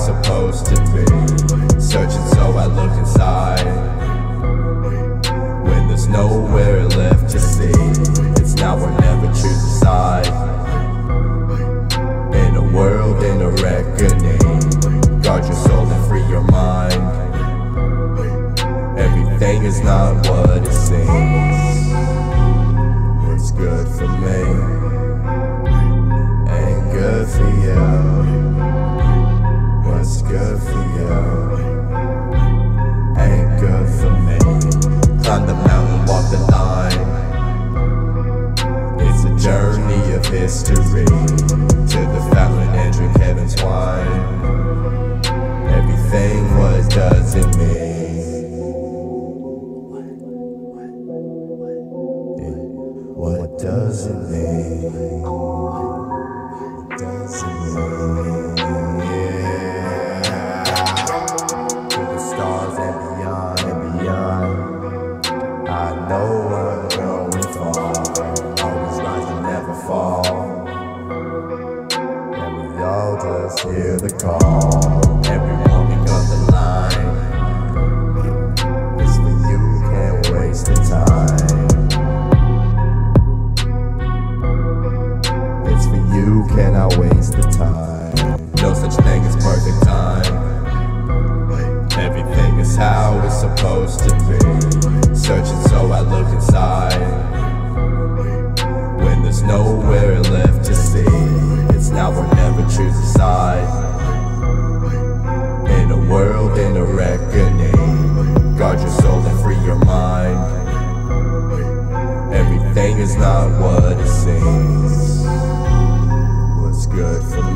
supposed to be. Searching so I look inside, when there's nowhere left to see. It's now or never, choose a side. In a world in a reckoning, guard your soul and free your mind. Everything is not what it seems. What's good for me ain't good for you. What's good for you ain't good for me. Climb the mountain, walk the line. It's a journey of history, to the fountain and drink heaven's wine. Everything, what does it mean? What does it mean? What does it mean? Yeah. To the stars and beyond, I know I'm going far. Always rise and never fall. And we all just hear the call. Every morning of the line. It's for you, can't waste the time. It's for you, cannot waste the time. No such thing as perfect time. Everything is how it's supposed to be. Searching so I look inside, when there's nowhere left to see. It's now or never, choose a side. In a world in a reckoning, guard your soul and free your mind. Everything is not what it seems. What's good for me